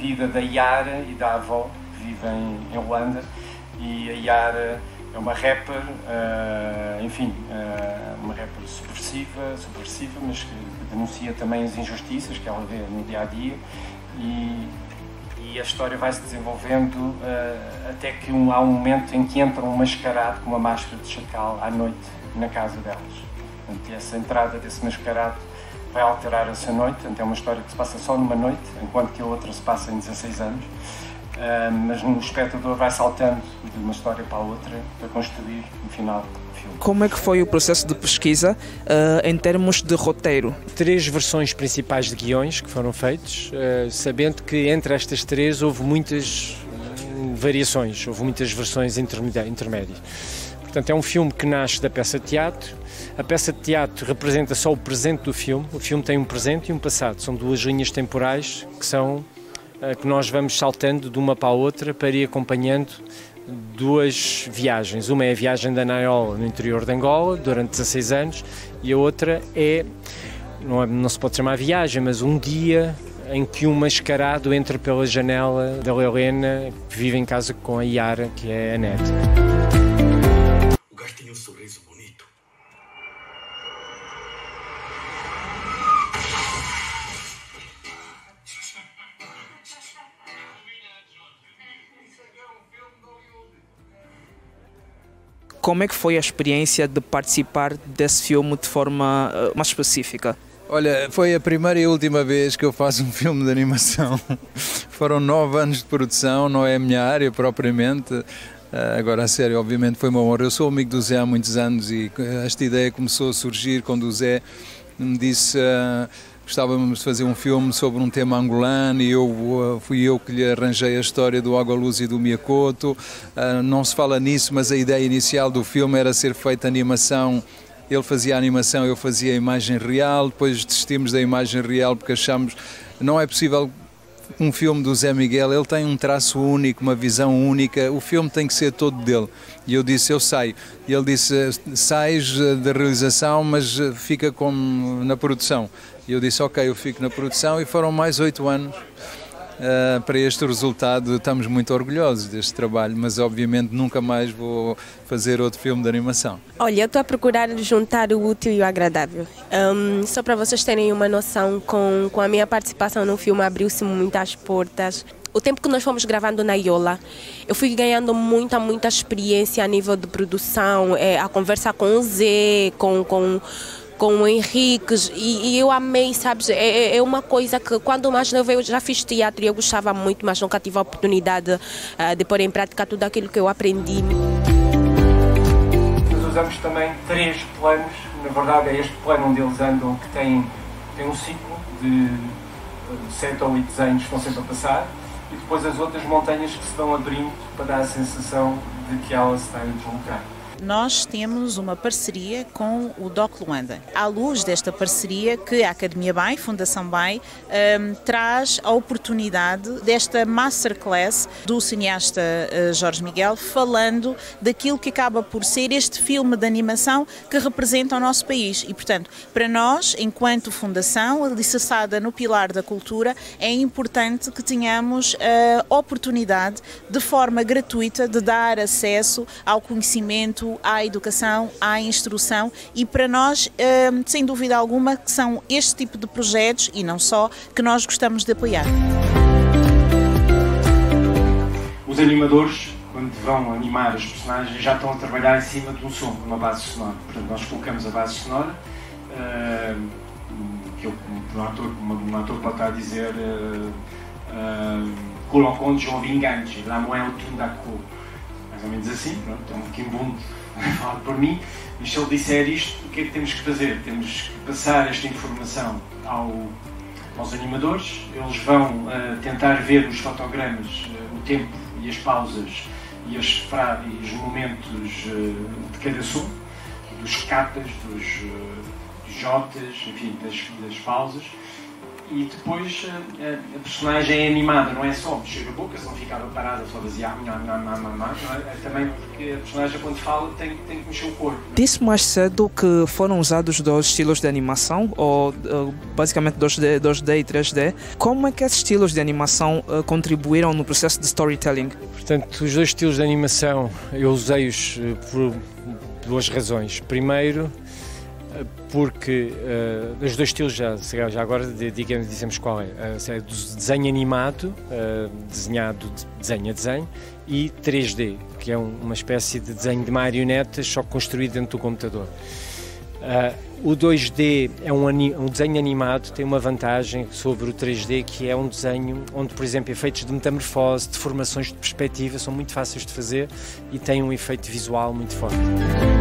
vida da Yara e da avó, que vivem em Holanda, e a Yara é uma rapper, uma rapper subversiva, mas que denuncia também as injustiças que ela vê no dia-a-dia, e a história vai se desenvolvendo até que há um momento em que entra um mascarado com uma máscara de chacal à noite na casa delas. Portanto, essa entrada desse mascarado vai alterar essa noite. Portanto, é uma história que se passa só numa noite, enquanto que a outra se passa em 16 anos. Mas o espectador vai saltando de uma história para a outra para construir no final do filme. Como é que foi o processo de pesquisa em termos de roteiro? 3 versões principais de guiões que foram feitos, sabendo que entre estas 3 houve muitas variações, houve muitas versões intermédias. Portanto, é um filme que nasce da peça de teatro. A peça de teatro representa só o presente do filme. O filme tem um presente e um passado. São 2 linhas temporais que nós vamos saltando de uma para a outra para ir acompanhando 2 viagens. Uma é a viagem da Naiola no interior de Angola, durante 16 anos, e a outra não se pode chamar viagem, mas um dia em que um mascarado entra pela janela da Helena, que vive em casa com a Yara, que é a neta. O gajo tinha um sorriso bonito. Como é que foi a experiência de participar desse filme de forma mais específica? Olha, foi a primeira e última vez que eu faço um filme de animação. Foram 9 anos de produção, não é a minha área propriamente. Agora, a sério, obviamente foi uma honra. Eu sou amigo do Zé há muitos anos e esta ideia começou a surgir quando o Zé me disse gostávamos de fazer um filme sobre um tema angolano e fui eu que lhe arranjei a história do Água Luz e do Miyakoto. Não se fala nisso, mas a ideia inicial do filme era ser feita animação. Ele fazia a animação, eu fazia a imagem real, depois desistimos da imagem real porque achamos que não é possível um filme do Zé Miguel, ele tem um traço único, uma visão única, o filme tem que ser todo dele. E eu disse, eu saio. E ele disse, sais da realização, mas fica como na produção. E eu disse, ok, eu fico na produção, e foram mais 8 anos para este resultado. Estamos muito orgulhosos deste trabalho, mas obviamente nunca mais vou fazer outro filme de animação. Olha, eu estou a procurar juntar o útil e o agradável. Só para vocês terem uma noção, com a minha participação no filme abriu-se muitas portas. O tempo que nós fomos gravando na Iola, eu fui ganhando muita experiência a nível de produção, a conversa com o Zé, com o Henrique, e eu amei, sabes, é uma coisa que quando mais novo eu já fiz teatro e eu gostava muito, mas nunca tive a oportunidade de pôr em prática tudo aquilo que eu aprendi. Nós usamos também 3 planos, na verdade é este plano onde eles andam, que tem um ciclo de 7 ou 8 desenhos que estão sempre a passar, e depois as outras montanhas que se vão abrindo para dar a sensação de que ela se está a deslocar. Nós temos uma parceria com o DOC Luanda. À luz desta parceria que a Academia BAI, Fundação BAI, traz a oportunidade desta masterclass do cineasta Jorge Miguel, falando daquilo que acaba por ser este filme de animação que representa o nosso país. E, portanto, para nós, enquanto Fundação, alicerçada no pilar da cultura, é importante que tenhamos a oportunidade, de forma gratuita, de dar acesso ao conhecimento, à educação, à instrução, e para nós, sem dúvida alguma, que são este tipo de projetos, e não só, que nós gostamos de apoiar. Os animadores, quando vão animar os personagens, já estão a trabalhar em cima de um som, de uma base sonora. Portanto, nós colocamos a base sonora, que um ator pode estar a dizer Colocon de João Vingantes, lá não é o Tundaku. Mais ou menos assim, pronto, é um quimbundo falado por mim, mas se ele disser isto, o que é que temos que fazer? Temos que passar esta informação aos animadores, eles vão tentar ver nos fotogramas o tempo e as pausas e os momentos de cada som, dos catas, dos jotas, enfim, das pausas, E depois a personagem é animada, não é só mexer a boca, se não ficava parada, só vazia, também porque a personagem quando fala tem que mexer o corpo. Disse mais cedo que foram usados dois estilos de animação, ou basicamente 2D e 3D. Como é que esses estilos de animação contribuíram no processo de storytelling? Portanto, os dois estilos de animação eu usei-os por duas razões. Primeiro, porque os dois estilos, já agora dizemos qual é, do desenho animado, desenhado de desenho a desenho, e 3D, que é uma espécie de desenho de marionetas, só construído dentro do computador. O 2D é um desenho animado, tem uma vantagem sobre o 3D, que é um desenho onde, por exemplo, efeitos de metamorfose, deformações de perspectiva são muito fáceis de fazer e têm um efeito visual muito forte.